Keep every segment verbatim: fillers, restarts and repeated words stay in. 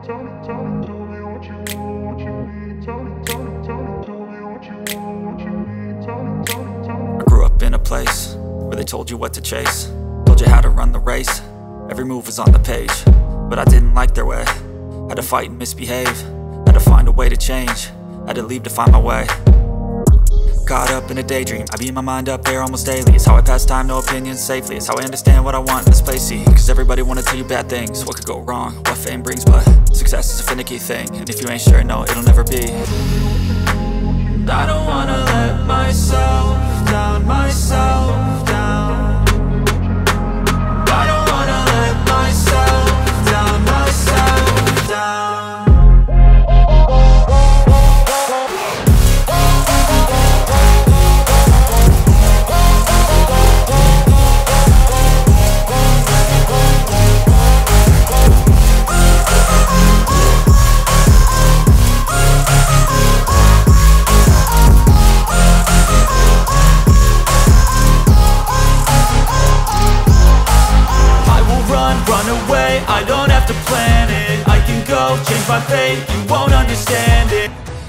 I grew up in a place where they told you what to chase, told you how to run the race, every move was on the page, but I didn't like their way, had to fight and misbehave, had to find a way to change, had to leave to find my way. Caught up in a daydream, I beat my mind up there almost daily. It's how I pass time, no opinions safely. It's how I understand what I want in this place, see. Cause everybody wanna tell you bad things, what could go wrong, what fame brings. But success is a finicky thing, and if you ain't sure, no, it'll never be. I don't wanna let myself down, myself down. I don't wanna let myself down, myself down. Run away, I don't have to plan it. I can go, change my fate, you won't understand it.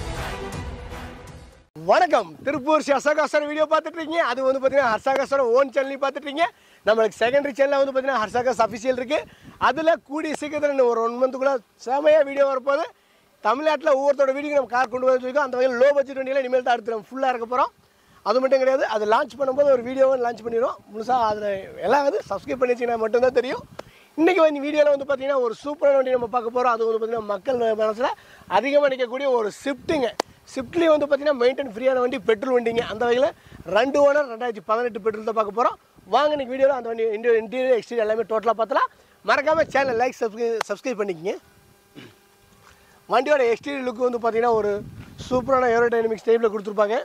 வணக்கம் Tiruppur ஹர்ஷாகாசோட video பார்த்துட்டு இருக்கீங்க. அது வந்து பார்த்தீங்கன்னா ஹர்ஷாகாசோட own சேனலையும் பார்த்துட்டு இருக்கீங்க. நம்மளுக்கு செகண்டரி சேனலில் வந்து பார்த்தீங்கன்னா ஹர்ஷாகாஸ் அஃபிஷியல் இருக்குது. அதில் கூடிய சீக்கிரத்தில் ஒரு ஒன் மந்த்துக்குள்ளே செமையாக வீடியோ வரப்போது. தமிழ்நாட்டில் ஒவ்வொருத்தோட வீடியோ நம்ம கார் கொண்டு வந்து வச்சுருக்கோம். அந்த வகையில் லோ பட்ஜெட் வண்டியில் இனிமேல் தான் அடுத்து நம்ம ஃபுல்லாக இருக்க போகிறோம். அது மட்டும் கிடையாது, அது லான்ச் பண்ணும்போது ஒரு வீடியோவை லான்ச் பண்ணிடுவோம். முழுசாக அதில் எல்லாம் வந்து சப்ஸ்கிரைப் பண்ணி வச்சிங்கன்னா மட்டும்தான் தெரியும். இன்றைக்கி வந்து வீடியோவில் வந்து பார்த்திங்கன்னா ஒரு சூப்பரான வண்டி நம்ம பார்க்க போகிறோம். அது வந்து பார்த்திங்கன்னா மக்கள் மனசில் அதிகமாக நிற்கக்கூடிய ஒரு ஷிஃப்ட்டுங்க. ஷிஃப்ட்லேயே வந்து பார்த்திங்கன்னா மெயின்டைன் ஃப்ரீயான வண்டி, பெட்ரோல் வண்டிங்க. அந்த வகையில் ரெண்டு ஓனர் ரெண்டாயிரத்தி பதினெட்டு பெட்ரோல் தான் பார்க்க போகிறோம். வாங்க இன்றைக்கி வீடியோவில் அந்த வண்டி இன்டீரியர் இன்டீரியர் எக்ஸ்டீரியர் எல்லாமே டோட்டலாக பார்த்தலாம். மறக்காமல் சேனல் லைக் சப்ஸ்கிரை சப்ஸ்கிரைப் பண்ணிக்கிங்க. வண்டியோட எக்ஸ்டீரியர் லுக் வந்து பார்த்திங்கன்னா ஒரு சூப்பரான ஏரோடைனமிக்ஸ் டைப்பில் கொடுத்துருப்பாங்க.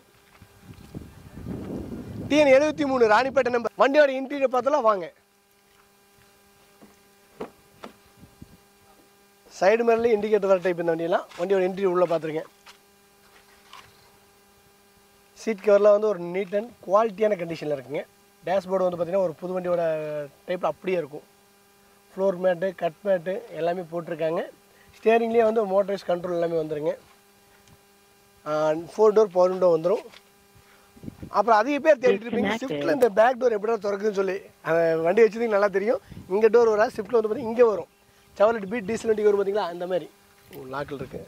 டிஎன் எழுபத்தி மூணு ராணிப்பேட்டை நம்பர். வண்டியோட இன்டீரியர் பார்த்தலாம் வாங்க. சைடு மேலே இண்டிகேட்டர் வர டைப் இந்த வண்டியெல்லாம். வண்டியோட இன்டீரியர் உள்ளே பார்த்துருக்கேன். சீட் கவரில் வந்து ஒரு நீட் அண்ட் குவாலிட்டியான கண்டிஷனில் இருக்குங்க. டேஷ்போர்டு வந்து பார்த்திங்கன்னா ஒரு புது வண்டியோட டைப்பில் அப்படியே இருக்கும். ஃப்ளோர் மேட்டு, கட் மேட்டு எல்லாமே போட்டிருக்காங்க. ஸ்டியரிங்லேயே வந்து மோட்டரைஸ் கண்ட்ரோல் எல்லாமே வந்துடுங்க. ஃபோர் டோர் பவர் விண்டோ வந்துடும். அப்புறம் அதிக பேர் தேடிட்டு இருப்பீங்க ஷிஃப்ட்டில் இந்த பேக் டோர் எப்படி திறக்குதுன்னு சொல்லி. அந்த வண்டி வச்சதுக்கு நல்லா தெரியும். இங்கே டோர் வரா, ஷிஃப்ட்டில் வந்து பார்த்தீங்கன்னா இங்கே வரும். செவலட் பீட் டீசல் வண்டி வரும் பார்த்தீங்களா, அந்த மாதிரி லாக்கில் இருக்கு.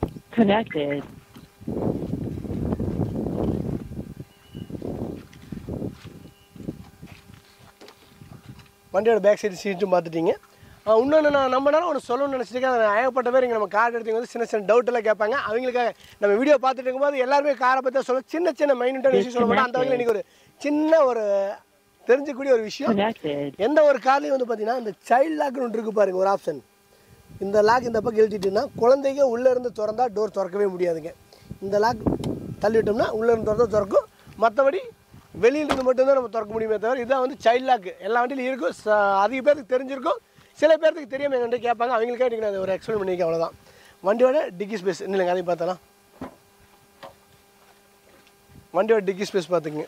வண்டியோட பேக் சைடு சீட்டும் பார்த்துட்டீங்க. இன்னொன்று நான் நம்ம நேரம் ஒன்று சொல்லணும்னு நினச்சிருக்கேன். அதை ஏகப்பட்ட பேர் இங்கே நம்ம கார் எடுத்தவங்க வந்து சின்ன சின்ன டவுட் எல்லாம் கேட்பாங்க. அவங்களுக்காக நம்ம வீடியோ பார்த்துட்டு இருக்கும்போது எல்லாருமே காரை பற்றி சொல்ல சின்ன சின்ன மைனூட்டான விஷயம் சொல்ல மாட்டோம். அந்த வகையில் இன்றைக்கி ஒரு சின்ன ஒரு தெரிஞ்சக்கூடிய ஒரு விஷயம். எந்த ஒரு கார்லையும் வந்து பார்த்தீங்கன்னா இந்த சைல்டு லாக்னு ஒன்று இருக்குது பாருங்கள், ஒரு ஆப்ஷன். இந்த லாக் இந்த பக்கம் எழுதிட்டுன்னா குழந்தைங்க உள்ளே இருந்து திறந்தா டோர் திறக்கவே முடியாதுங்க. இந்த லாக் தள்ளிவிட்டோம்னா உள்ளே இருந்து திறந்தா திறக்கும். மற்றபடி வெளியிலிருந்து மட்டும்தான் நம்ம திறக்க முடியுமே தவிர இதுதான் வந்து சைல்டு லாக். எல்லா வண்டியிலும் இருக்கும். அதிக பேருக்கு தெரிஞ்சிருக்கும், சில பேருக்கு தெரியாமல் எங்கள்கிட்ட கேட்பாங்க. அவங்களுக்கே இன்றைக்கி நான் ஒரு எக்ஸ்பிளைன் பண்ணியிருக்கேன், அவ்வளோதான். வண்டியோட டிக்கி ஸ்பேஸ் இல்லைங்க, அதையும் பார்த்தலாம். வண்டியோட டிக்கி ஸ்பேஸ் பார்த்துக்குங்க.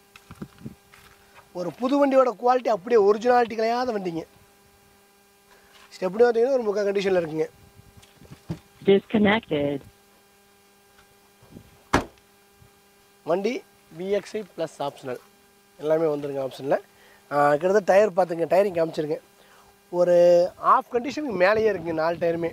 ஒரு புது வண்டியோட குவாலிட்டி அப்படியே ஒரிஜினாலிட்டி கிடையாத வண்டிங்க. ஸ்டெப்னி பார்த்தீங்கன்னா ஒரு முக்கால் கண்டிஷனில் இருக்குங்க. Disconnected. வண்டி விஎக்ஸ்ஐ ப்ளஸ் ஆப்ஷனல் எல்லாமே வந்துருங்க ஆப்ஷனில். கிட்டத்தட்ட டயர் பார்த்துங்க, டயரிங் காமிச்சிருங்க. ஒரு ஆஃப் கண்டிஷனுக்கு மேலேயே இருக்குங்க நாலு டயருமே.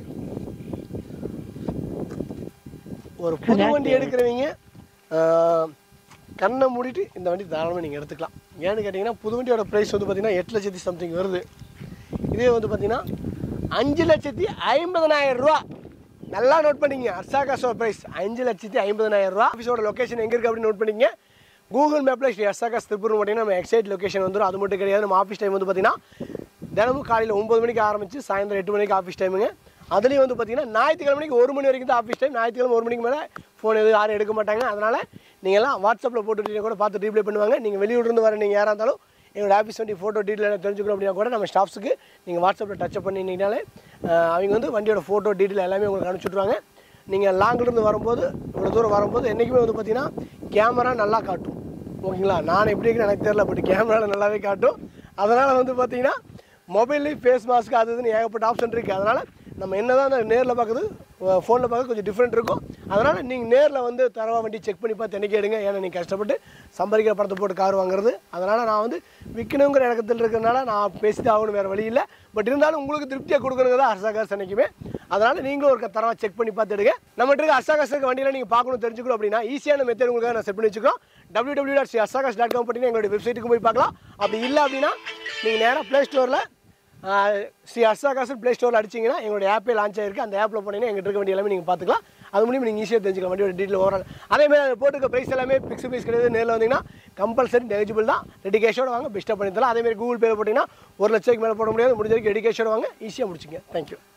ஒரு புது வண்டி எடுக்கிறவங்க கண்ணை மூடிட்டு இந்த வண்டி தாராளமாக நீங்கள் எடுத்துக்கலாம். ஏன்னு கேட்டிங்கன்னா புது வண்டியோட ப்ரைஸ் வந்து பார்த்திங்கன்னா எட்டு லட்சத்தி சம்திங் வருது. இதே வந்து பார்த்திங்கன்னா அஞ்சு லட்சத்தி ஐம்பதனாயிரம் ரூபா. நல்லா நோட் பண்ணிங்க. ஹர்ஷாகாஸோட ப்ரைஸ் அஞ்சு லட்சத்தி ஐம்பதனாயிரம் ரூபா. ஆஃபீஸோட லொக்கேஷன் எங்கே இருக்குது அப்படின்னு நோட் பண்ணிங்க. கூகுள் மேப்பில் ஸ்ரீ ஹர்ஷாகாஸ் திருப்பூர் பார்த்தீங்கன்னா நம்ம எக்ஸைட் லொக்கேஷன் வந்துடும். அது மட்டும் கிடையாது, நம்ம ஆஃபீஸ் டைம் வந்து பார்த்திங்கன்னா தினமும் காலையில் ஒம்பது மணிக்கு ஆரம்பித்து சாயந்தரம் எட்டு மணிக்கு ஆஃபீஸ் டைமுங்க. அதுலேயும் வந்து பார்த்திங்கன்னா ஞாயிற்றுக்கிழமைக்கு ஒரு மணி வரைக்கும் தான் ஆஃபீஸ் டைம். ஞாயிற்றுக்கிழமை ஒரு மணிக்கு மேலே ஃபோன் எதுவும் யாரும் எடுக்க மாட்டாங்க. அதனால் நீங்கள்லாம் வாட்ஸ்அப்பில் போட்டுட்டு கூட பார்த்து ரீப்ளை பண்ணுவாங்க. நீங்கள் வெளியூர்லேருந்து வர நீங்கள் யாராக இருந்தாலும் எங்களோட ஆஃபீஸ் வண்டி ஃபோட்டோ டீட்டெயில் தெரிஞ்சுக்கணும் அப்படின்னா கூட நம்ம ஸ்டாஃப்ஸுக்கு நீங்கள் வாட்ஸ்அப்பில் டச்சப் பண்ணினீங்கனாலே அவங்க வந்து வண்டியோட ஃபோட்டோ டீட்டெயில் எல்லாமே உங்களுக்கு அனுப்பிச்சுட்ருவாங்க. நீங்கள் லாங்கிலேருந்து வரும்போது இவ்வளோ தூரம் வரும்போது என்றைக்குமே வந்து பார்த்திங்கன்னா கேமரா நல்லா காட்டும். ஓகேங்களா, நான் எப்படி இருக்குன்னு எனக்கு தெரியல, பட் கேமராவில் நல்லாவே காட்டும். அதனால் வந்து பார்த்திங்கன்னா மொபைல்லையும் ஃபேஸ் மாஸ்க்கு அது இதுன்னு ஏகப்பட்ட ஆப்ஷன் இருக்குது. அதனால் நம்ம என்ன தான் நேரில் பார்க்குறது ஃபோனில் பார்க்க கொஞ்சம் டிஃப்ரெண்ட் இருக்கும். அதனால் நீங்கள் நேரில் வந்து தரவா வண்டி செக் பண்ணி பார்த்து எனக்கு எடுங்க. ஏன்னா நீங்கள் கஷ்டப்பட்டு சம்பாதிக்கிற படத்தை போட்டு கார் வாங்குறது. அதனால் நான் வந்து விற்கணுங்கிற இடத்துல இருக்கிறதுனால நான் பேசிட்டு ஆகணும், வேறு வழி இல்லை. பட் இருந்தாலும் உங்களுக்கு திருப்தியாக கொடுக்கணுங்க தான் ஹர்ஷா கார்ஸ் என்றைக்குமே. அதனால் நீங்களும் ஒரு தரவா செக் பண்ணி பார்த்து எடுங்க. நம்மகிட்ட இருக்க ஹர்ஷா கார்ஸ் வண்டியில் நீங்கள் பார்க்கணும் தெரிஞ்சுக்கணும் அப்படின்னா ஈஸியான மெத்தட் உங்களுக்காக நான் செட் பண்ணி வச்சுக்கிறோம். W W dot Sri Harsha cars dot com பார்த்தீங்கன்னா எங்களுடைய வெப்சைட்டுக்கு போய் பார்க்கலாம். அப்படி இல்லை அப்படின்னா நீங்கள் நேராக ப்ளே ஸ்டோரில் ஸ்ரீ ஹர்ஷா கார்ஸ் ப்ளே ஸ்டோரில் அடிச்சிங்கன்னா எங்களுடைய ஆப்பே லான்ச் ஆகிருக்கு. அந்த ஆப்பில் போனீங்கன்னா எங்கிட்ட இருக்க வண்டி எல்லாமே நீங்கள் பார்த்துக்கலாம். அது மூலியம் நீங்கள் ஈஸியாக தெரிஞ்சுக்கலாம் வண்டியோட டீட்டெயில் ஓவரால். அதேமாதிரி அதை போட்டுக்க ப்ரைஸ் எல்லாமே பிக்ஸ் ப்ரைஸ் கிடையாது. நேரில் வந்தீங்கன்னா கம்பல்சரி நெகிஜிபிள் தான். ரெடி கேஷோட வாங்க, பெஸ்ட்டாக பண்ணி தரலாம். அதேமாதிரி கூகுள் பேல போட்டிங்கன்னா ஒரு லட்சத்துக்கு மேலே போட முடியாது. முடிஞ்ச வரைக்கும் ரெடி கேஷோட வாங்க, ஈஸியாக முடிச்சுங்க. தேங்க்யூ.